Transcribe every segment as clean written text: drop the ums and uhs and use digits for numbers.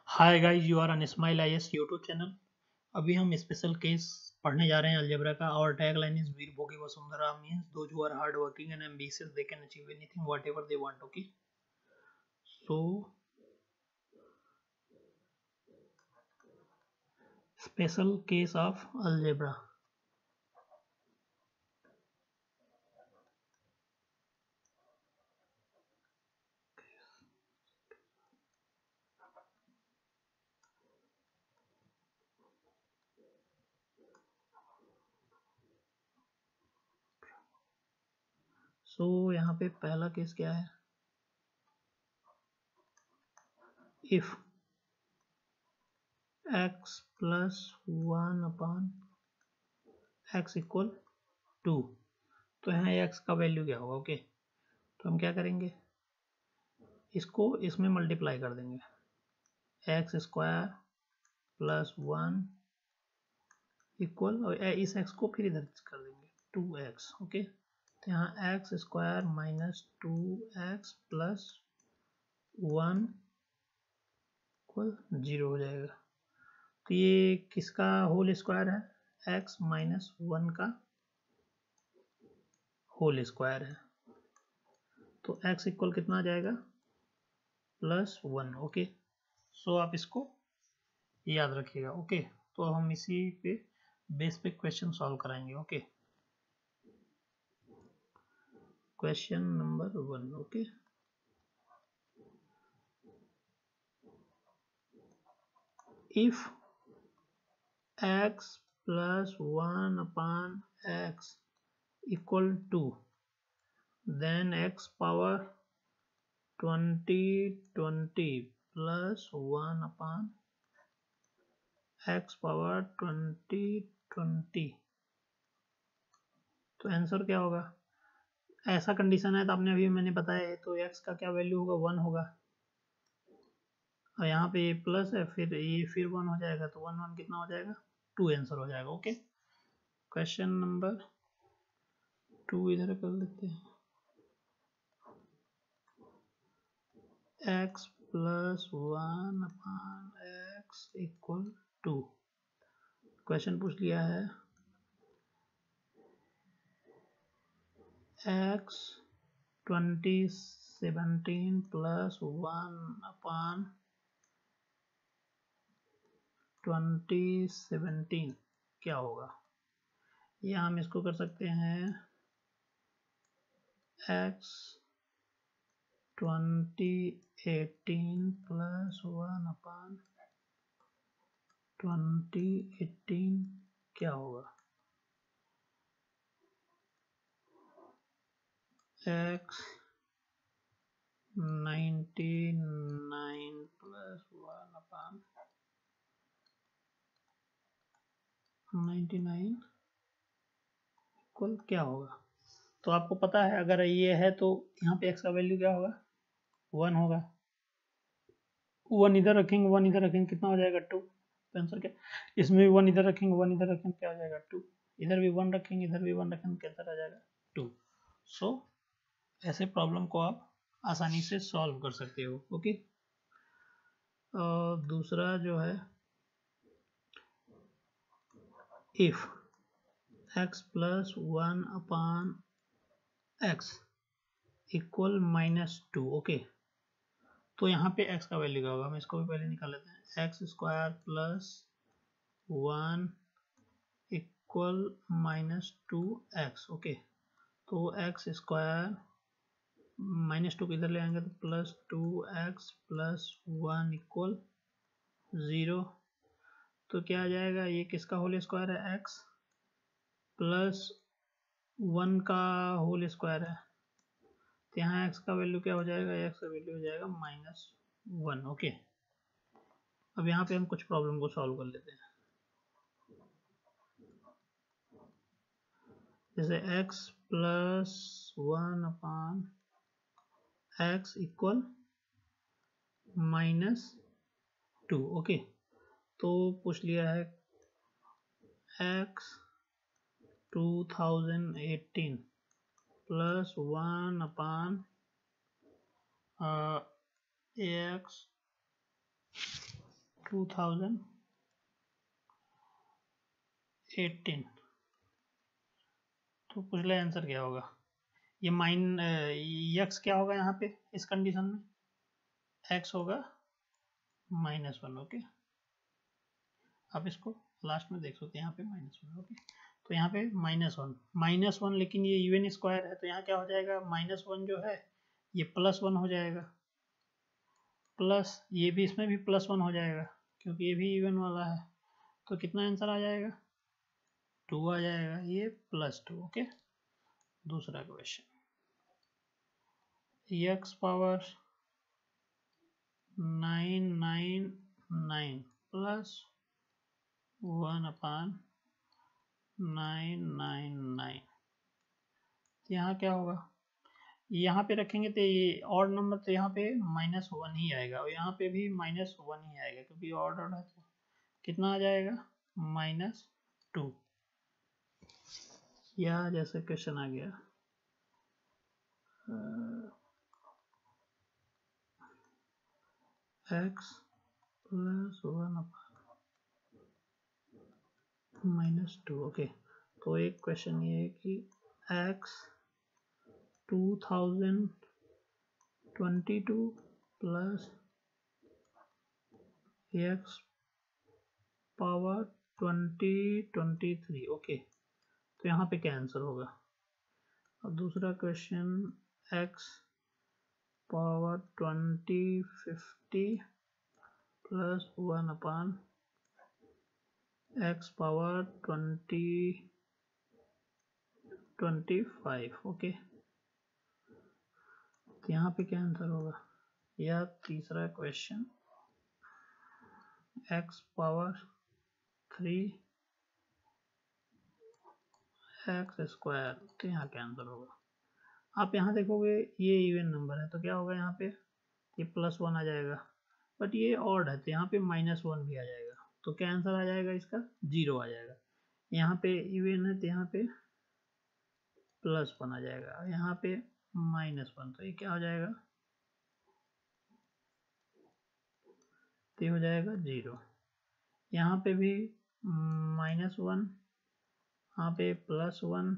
Hi guys, you are on smile IAS YouTube channel. अभी हम special case पढ़ने जा रहे हैं अलजेब्रा का। और टैग लाइन इज वीर भोगी वसुंधरा means those who are hard working and ambitious they can achieve anything whatever they want. Okay, so special case of algebra. So यहाँ पे पहला केस क्या है? If x plus 1 upon x equal 2, तो यहाँ x का वैल्यू क्या होगा? ओके, तो हम क्या करेंगे, इसको इसमें मल्टीप्लाई कर देंगे। एक्स स्क्वायर प्लस 1 इक्वल, और इस x को फिर इधर कर देंगे 2x। ओके, तो यहाँ x square minus 2x plus 1 equal 0 हो जाएगा। तो ये किसका होल स्क्वायर है? x माइनस 1 का होल स्क्वायर है। तो x इक्वल कितना आ जाएगा? प्लस 1। ओके, सो आप इसको याद रखिएगा। ओके, तो हम इसी पे बेस पे क्वेश्चन सॉल्व कराएंगे। Okay, question number 1। Okay, if x plus 1 upon x equal to, then x power 20 plus 1 upon x power 20। तो आंसर क्या होगा? ऐसा कंडीशन है तो आपने अभी मैंने बताया है, तो x का क्या वैल्यू होगा? 1 होगा। और यहाँ पे ये प्लस है, फिर ये फिर 1 हो जाएगा, तो 1 1 कितना हो जाएगा? 2 आंसर हो जाएगा। ओके, क्वेश्चन नंबर 2 इधर कर लेते हैं। x plus 1 upon x equal 2। Question पूछ लिया है x 2017 प्लस 1 अपॉन 2017 क्या होगा? या हम इसको कर सकते हैं x 2018 प्लस 1 अपॉन 2018 क्या होगा? x 99 प्लस 1 अपॉन 99 इक्वल क्या होगा? तो आपको पता है, अगर ये है तो यहाँ पे x का वैल्यू क्या होगा? 1 होगा। 1 इधर रखेंगे, 1 इधर रखेंगे, कितना हो जाएगा? 2। तो आंसर क्या? इसमें भी 1 इधर रखेंगे, 1 इधर रखेंगे, क्या हो जाएगा? 2। इधर भी 1 रखेंगे, इधर भी 1 रखेंगे, क्या आ जाएगा? 2। सो ऐसे प्रॉब्लम को आप आसानी से सॉल्व कर सकते हो। ओके, और दूसरा जो है, if x plus 1 upon x equal -2। Okay, तो यहाँ पे x का वैल्यू क्या होगा? हम इसको भी पहले निकाल लेते हैं। X square plus 1 equal -2x। Okay, तो x स्क्वायर -2 इधर ले आएंगे तो +2x प्लस 1 इक्वल 0। तो क्या आ जाएगा? ये किसका होल स्क्वायर है? x प्लस 1 का होल स्क्वायर है। तो यहाँ x का वैल्यू क्या हो जाएगा? x का वैल्यू हो जाएगा -1। ओके, अब यहाँ पे हम कुछ प्रॉब्लम को सॉल्व कर लेते हैं। जैसे x plus 1 upon x equal -2। Okay, तो पूछ लिया है x 2018 प्लस 1 अपॉन x 2018, तो पिछला आंसर क्या होगा? ये एक्स क्या होगा यहाँ पे इस कंडीशन में? एक्स होगा -1। ओके, आप इसको लास्ट में देख सकते हैं, यहाँ पे -1। ओके, तो यहाँ पे -1, लेकिन ये इवन स्क्वायर है तो यहाँ क्या हो जाएगा? -1 जो है ये +1 हो जाएगा, प्लस ये भी, इसमें भी +1 हो जाएगा क्योंकि ये भी इवन वाला है। तो कितना आंसर आ जाएगा? 2 आ जाएगा, ये +2। ओके, दूसरा क्वेश्चन, x पावर 999 प्लस 1/999, यहाँ क्या होगा? यहाँ पे रखेंगे तो ये ऑड नंबर, तो यहाँ पे -1 ही आएगा और यहाँ पे भी -1 ही आएगा क्योंकि ऑड है। तो कितना आ जाएगा? -2। या जैसे क्वेश्चन आ गया x + 1/-2। ओके, तो एक क्वेश्चन ये है कि x 2022 plus x power 2023। Okay, तो यहाँ पे क्या आंसर होगा? और दूसरा question, x power 2050 plus 1/x power 2025। Okay, तो यहाँ पे क्या आंसर होगा? या तीसरा क्वेश्चन, x पावर 3x², तो यहाँ क्या आंसर होगा? आप यहाँ देखोगे ये इवन नंबर है तो क्या होगा? यहाँ पे ये +1 आ जाएगा, बट ये ऑड है तो यहाँ पे -1 भी आ जाएगा। तो क्या आंसर आ जाएगा इसका? 0 आ जाएगा। यहाँ पे इवन है तो यहाँ पे +1 आ जाएगा, यहाँ पे -1, तो ये क्या हो जाएगा? तो ये हो जाएगा 0। यहाँ पे भी -1, यहाँ पे +1।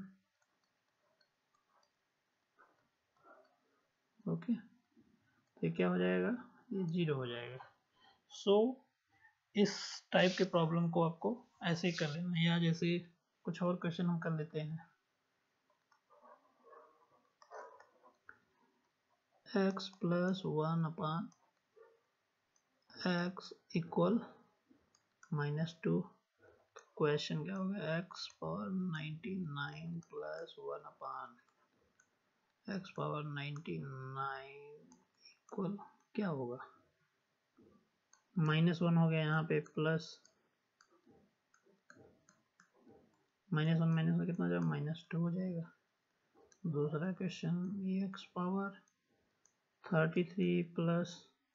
ओके, तो ये क्या हो जाएगा? ये 0 हो जाएगा। सो इस टाइप के प्रॉब्लम को आपको ऐसे ही कर लेना है, या जैसे कुछ और क्वेश्चन हम कर लेते हैं। x + 1/x = -2। क्वेश्चन क्या होगा? x power 99 plus 1/x power 99 equal क्या होगा? -1 हो गया, यहाँ पे प्लस -1 कितना हो जाएगा? -2 हो जाएगा। दूसरा question, x power 33 plus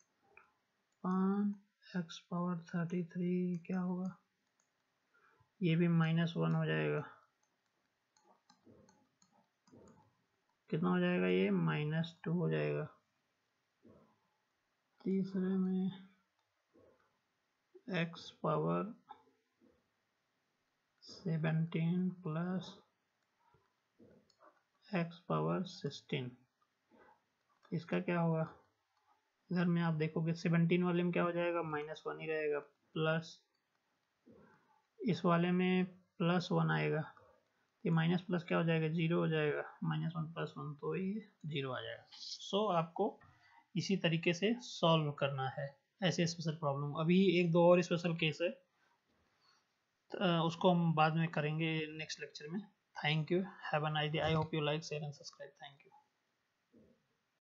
5x power 33 क्या होगा? ये भी -1 हो जाएगा, कितना हो जाएगा? ये -2 हो जाएगा। तीसरे में x power 17 plus x power 16, इसका क्या होगा? इधर में आप देखोगे 17 वाले में क्या हो जाएगा? -1 ही रहेगा, प्लस इस वाले में +1 आएगा, ये माइनस प्लस क्या हो जाएगा? 0 हो जाएगा, -1 + 1, तो ये 0 आ जाएगा। सो आपको इसी तरीके से सॉल्व करना है ऐसे स्पेशल प्रॉब्लम। अभी एक दो और स्पेशल केस है, उसको हम बाद में करेंगे नेक्स्ट लेक्चर में। Thank you, have a nice day. I hope you like, share and subscribe. Thank you.